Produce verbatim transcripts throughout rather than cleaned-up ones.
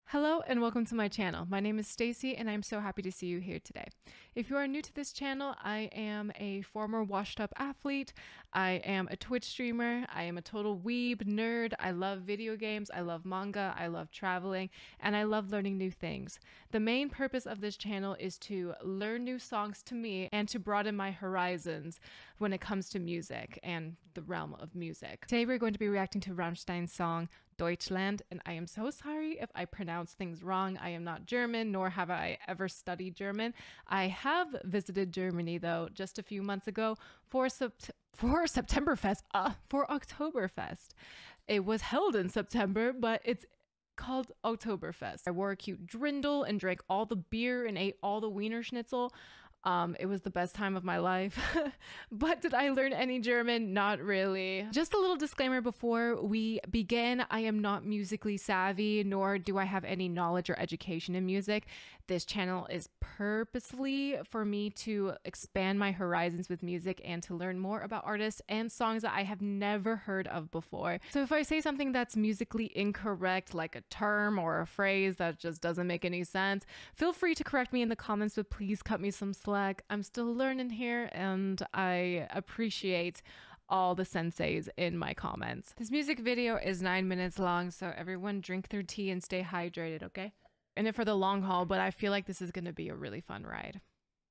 Hello and welcome to my channel. My name is Stacy and I'm so happy to see you here today. If you are new to this channel, I am a former washed up athlete. I am a Twitch streamer. I am a total weeb nerd. I love video games. I love manga. I love traveling and I love learning new things. The main purpose of this channel is to learn new songs to me and to broaden my horizons when it comes to music and the realm of music. Today we're going to be reacting to Rammstein's song Deutschland, and I am so sorry if I pronounce things wrong. I am not German, nor have I ever studied German. I have visited Germany though just a few months ago for sept for Septemberfest, uh, for Oktoberfest. It was held in September, but it's called Oktoberfest. I wore a cute drindle and drank all the beer and ate all the Wiener Schnitzel. Um, it was the best time of my life. But did I learn any German? Not really. Just a little disclaimer before we begin. I am not musically savvy, nor do I have any knowledge or education in music. This channel is purposely for me to expand my horizons with music and to learn more about artists and songs that I have never heard of before. So if I say something that's musically incorrect, like a term or a phrase that just doesn't make any sense, feel free to correct me in the comments, but please cut me some slack. I'm still learning here and I appreciate all the senseis in my comments. This music video is nine minutes long, so everyone drink their tea and stay hydrated, okay? In it for the long haul, but I feel like this is gonna be a really fun ride.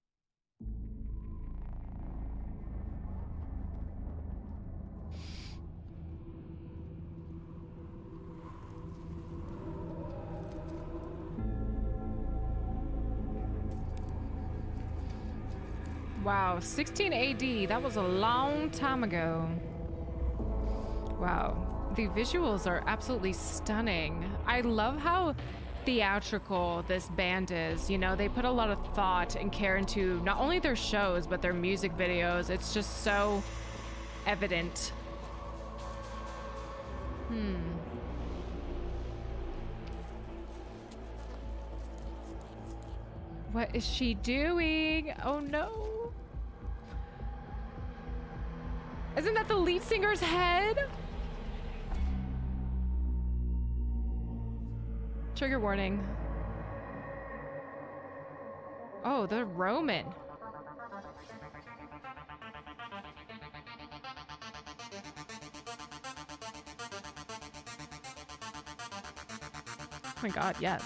Wow, sixteen A D, that was a long time ago. Wow, the visuals are absolutely stunning. I love how theatrical this band is. You know, they put a lot of thought and care into not only their shows, but their music videos. It's just so evident. Hmm. What is she doing? Oh no. Isn't that the lead singer's head? Trigger warning. Oh, the Roman. Oh my God, yes.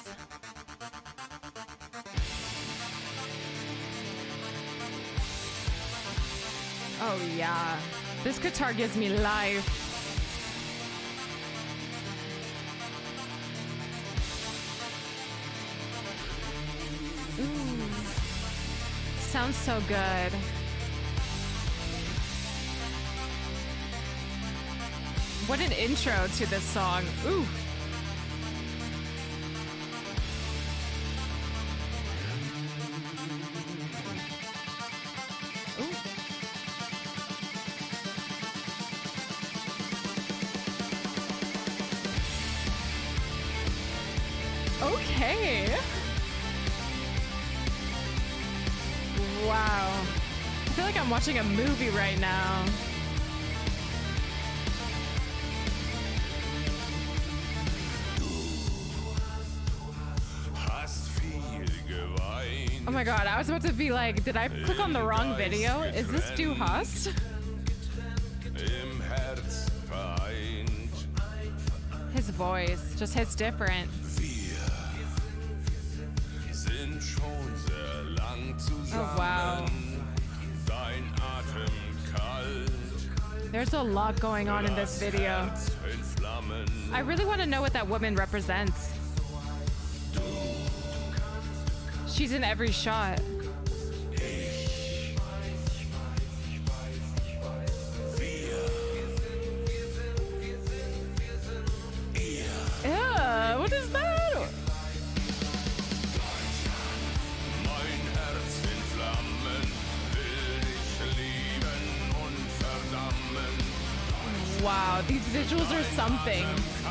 Oh yeah. This guitar gives me life. Ooh. Sounds so good. What an intro to this song. Ooh. Okay. Wow. I feel like I'm watching a movie right now. Oh my God, I was about to be like, did I click on the wrong video? Is this Du Hast? His voice just hits different. Oh wow. There's a lot going on in this video. I really want to know what that woman represents. She's in every shot. Ew, what is that? Wow, these visuals are something.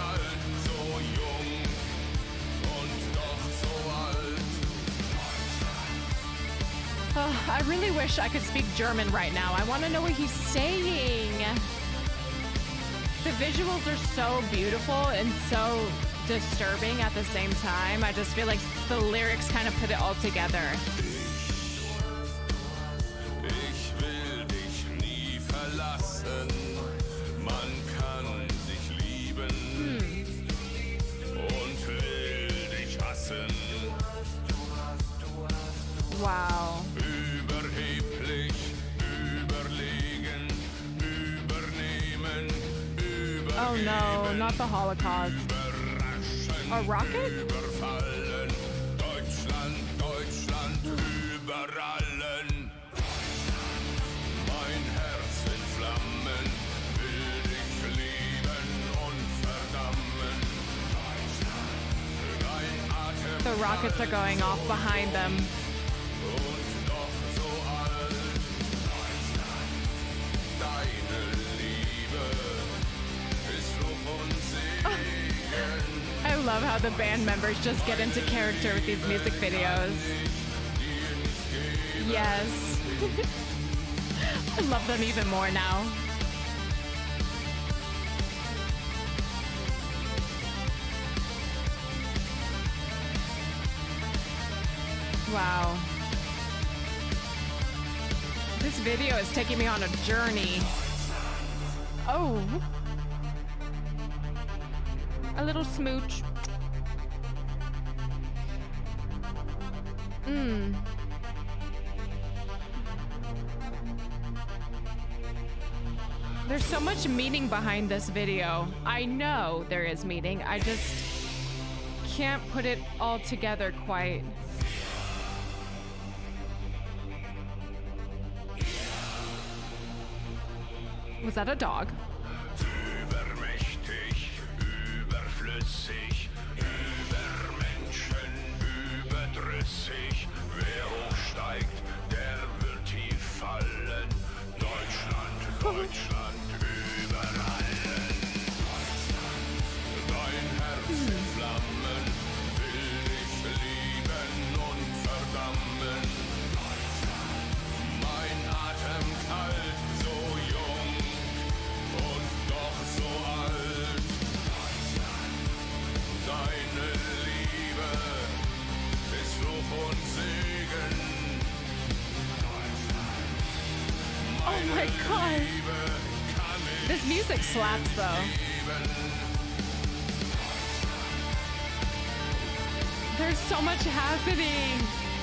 Oh, I really wish I could speak German right now. I want to know what he's saying. The visuals are so beautiful and so disturbing at the same time. I just feel like the lyrics kind of put it all together. Ich will dich nie verlassen. Man kann sich lieben und will dich hassen. Wow. Überheblich, überlegen, übernehmen, übergeben. Oh no, not the Holocaust. Überraschen, A rocket? überfallen. Deutschland, Deutschland, über allen. Mein Herz in Flammen, will dich lieben und verdammen. Dein Atem The rockets are going off behind them. und doch so alt. Deine Liebe ist Fluch und Segen. I love how the band members just get into character with these music videos. Yes. I love them even more now. Wow. This video is taking me on a journey. Oh. A little smooch. Mmm. There's so much meaning behind this video. I know there is meaning. I just can't put it all together quite. Was that a dog? Übermächtig, überflüssig, übermenschen, überdrüssig. Wer hochsteigt, der wird tief fallen. Deutschland, Deutschland, über allen. Dein Herz in Flammen, will dich lieben und verdammen. Mein Atem kalt, so jung und doch so alt. Deine Liebe ist Fluch und Segen. Oh my god. Liebe kann ich This music slaps though. lieben. There's so much happening.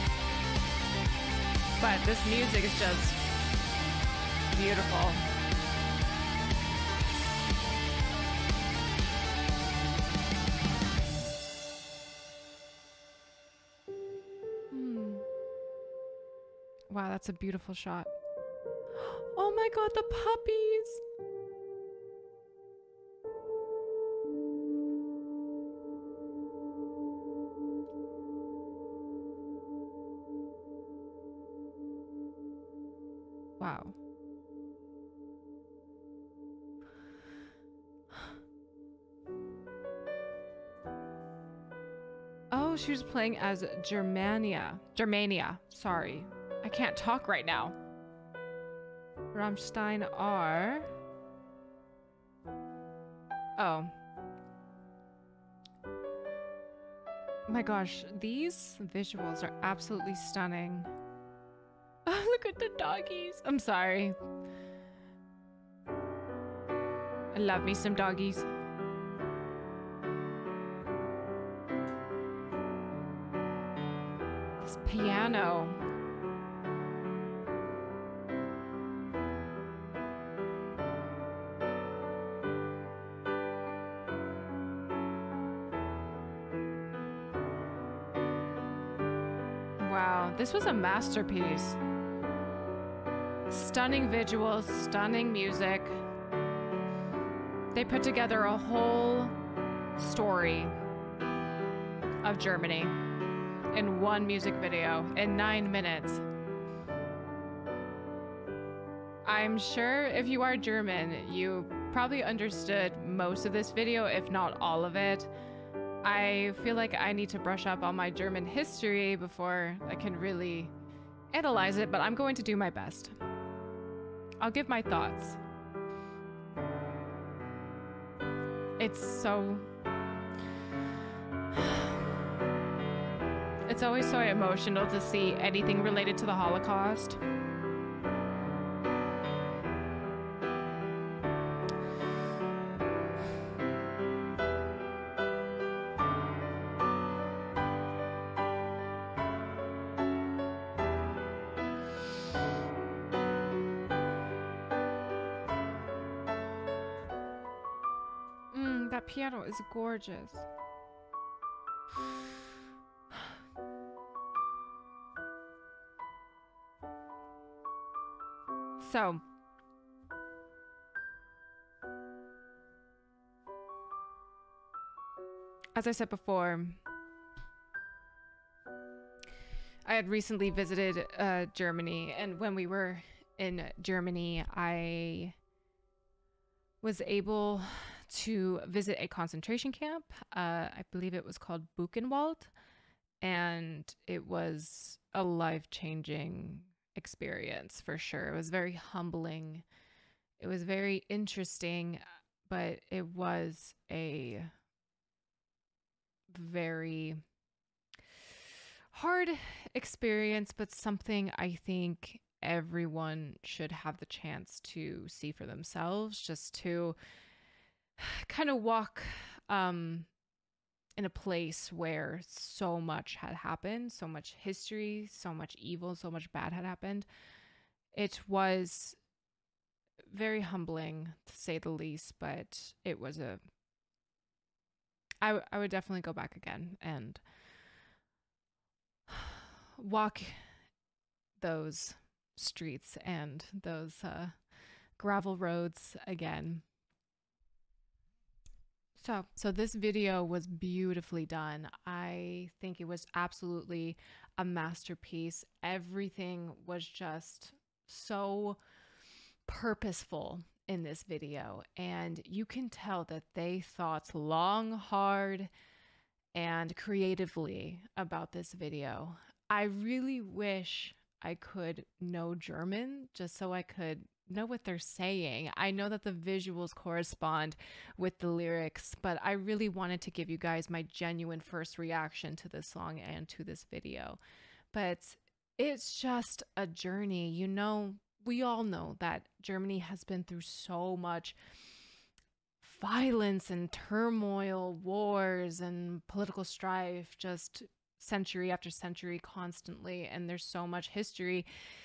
But this music is just beautiful. Hmm. Wow, that's a beautiful shot. Oh my god, the puppies! Wow. Oh, she was playing as Germania. Germania. Sorry. I can't talk right now. Rammstein are... Oh. My gosh, these visuals are absolutely stunning. Oh, look at the doggies. I'm sorry. I love me some doggies. This piano. Wow, this was a masterpiece. Stunning visuals, stunning music. They put together a whole story of Germany in one music video in nine minutes. I'm sure if you are German, you probably understood most of this video, if not all of it. I feel like I need to brush up on my German history before I can really analyze it, but I'm going to do my best. I'll give my thoughts. It's so... It's always so emotional to see anything related to the Holocaust. Mm, that piano is gorgeous. So, as I said before, I had recently visited uh, Germany, and when we were in Germany, I was able to visit a concentration camp. Uh, I believe it was called Buchenwald, and it was a life-changing experience for sure. It was very humbling. It was very interesting, but it was a very hard experience, but something I think everyone should have the chance to see for themselves, just to kind of walk um, in a place where so much had happened, so much history, so much evil, so much bad had happened. It was very humbling, to say the least, but it was a I, w- I would definitely go back again and walk those streets and those uh, gravel roads again. So, so this video was beautifully done. I think it was absolutely a masterpiece. Everything was just so purposeful in this video, and you can tell that they thought long, hard, and creatively about this video. I really wish I could know German just so I could know what they're saying. I know that the visuals correspond with the lyrics, but I really wanted to give you guys my genuine first reaction to this song and to this video. But it's just a journey. You know, we all know that Germany has been through so much violence and turmoil, wars and political strife, just century after century constantly. And there's so much history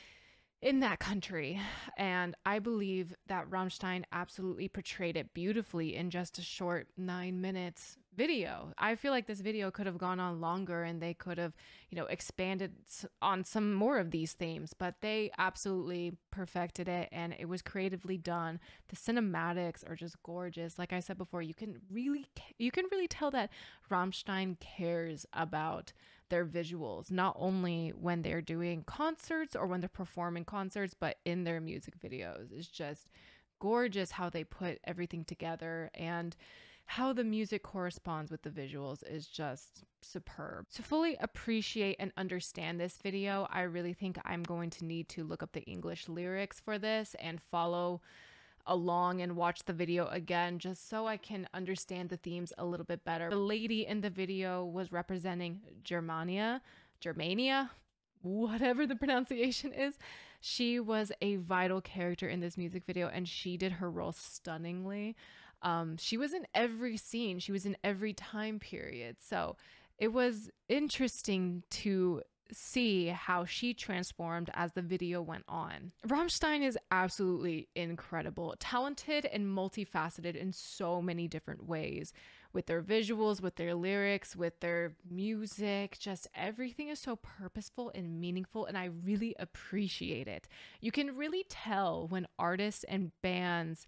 in that country. And I believe that Rammstein absolutely portrayed it beautifully in just a short nine minutes video. I feel like this video could have gone on longer and they could have, you know, expanded on some more of these themes, but they absolutely perfected it and it was creatively done. The cinematics are just gorgeous. Like I said before, you can really, you can really tell that Rammstein cares about their visuals, not only when they're doing concerts or when they're performing concerts, but in their music videos. It's just gorgeous how they put everything together, and how the music corresponds with the visuals is just superb. To fully appreciate and understand this video, I really think I'm going to need to look up the English lyrics for this and follow along and watch the video again just so I can understand the themes a little bit better. The lady in the video was representing Germania, Germania, whatever the pronunciation is. She was a vital character in this music video and she did her role stunningly. Um, she was in every scene. She was in every time period. So it was interesting to see how she transformed as the video went on. Rammstein is absolutely incredible, talented and multifaceted in so many different ways, with their visuals, with their lyrics, with their music. Just everything is so purposeful and meaningful, and I really appreciate it. You can really tell when artists and bands,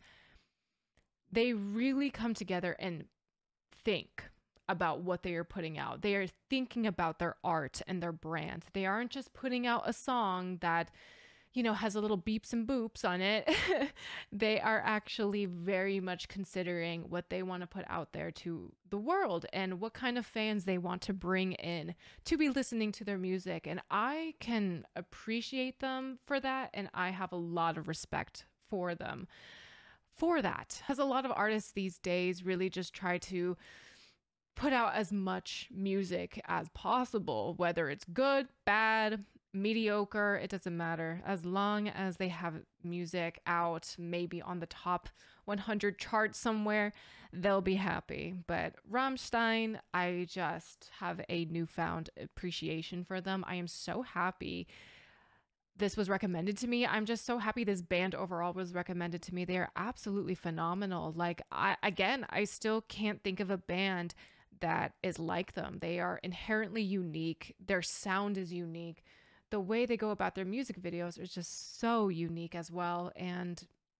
they really come together and think about what they are putting out. They are thinking about their art and their brand. They aren't just putting out a song that, you know, has a little beeps and boops on it. They are actually very much considering what they want to put out there to the world and what kind of fans they want to bring in to be listening to their music. And I can appreciate them for that, and I have a lot of respect for them for that. Because a lot of artists these days really just try to put out as much music as possible, whether it's good, bad, mediocre, it doesn't matter. As long as they have music out, maybe on the top one hundred chart somewhere, they'll be happy. But Rammstein, I just have a newfound appreciation for them. I am so happy this was recommended to me. I'm just so happy this band overall was recommended to me. They are absolutely phenomenal. Like, I again, I still can't think of a band that is like them. They are inherently unique. Their sound is unique. The way they go about their music videos is just so unique as well. And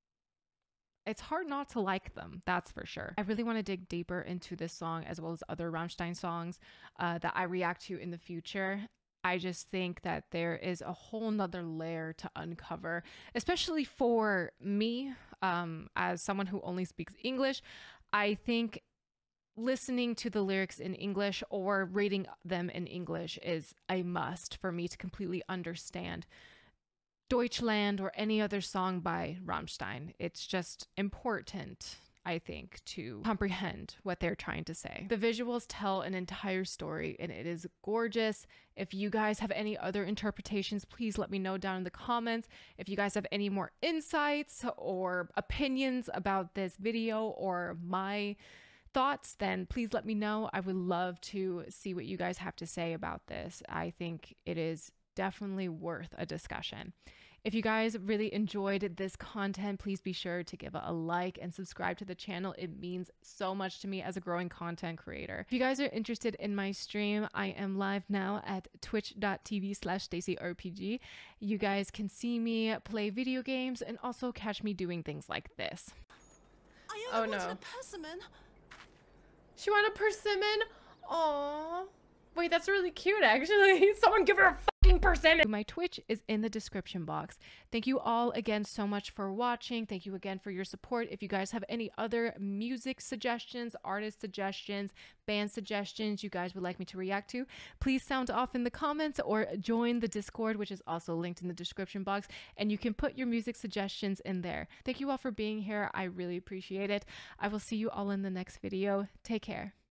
it's hard not to like them, that's for sure. I really want to dig deeper into this song as well as other Rammstein songs uh, that I react to in the future. I just think that there is a whole nother layer to uncover, especially for me um, as someone who only speaks English. I think listening to the lyrics in English or reading them in English is a must for me to completely understand Deutschland or any other song by Rammstein. It's just important, I think, to comprehend what they're trying to say. The visuals tell an entire story and it is gorgeous. If you guys have any other interpretations, please let me know down in the comments. If you guys have any more insights or opinions about this video or my thoughts, then please let me know. I would love to see what you guys have to say about this. I think it is definitely worth a discussion. If you guys really enjoyed this content, please be sure to give it a like and subscribe to the channel. It means so much to me as a growing content creator. If you guys are interested in my stream, I am live now at twitch.tv slash stacyrpg. You guys can see me play video games and also catch me doing things like this. I Oh, only wanted no. a persimmon. She wanted a persimmon? Aww. Wait, that's really cute, actually. Someone give her a fucking persimmon. My Twitch is in the description box. Thank you all again so much for watching. Thank you again for your support. If you guys have any other music suggestions, artist suggestions, band suggestions you guys would like me to react to, please sound off in the comments or join the Discord, which is also linked in the description box, and you can put your music suggestions in there. Thank you all for being here. I really appreciate it. I will see you all in the next video. Take care.